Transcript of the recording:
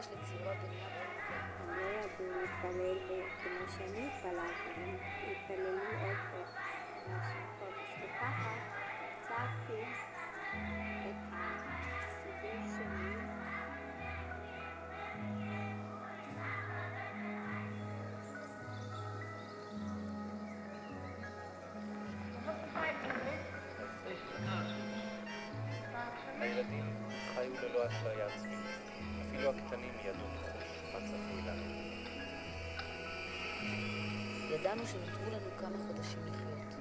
חופש לצעירות בנייה באופן. הם לא ידעו להתפלל כמו שאני התפללתי, הם התפללו ההפך מהשמחות. אז ככה הצגתי את הסידור שלי. הילדים חיו ללא אשליה עצמית, אפילו הקטנים ידעו בחוש מה צפוי לנו. ידענו שנותרו לנו כמה חודשים לחיות.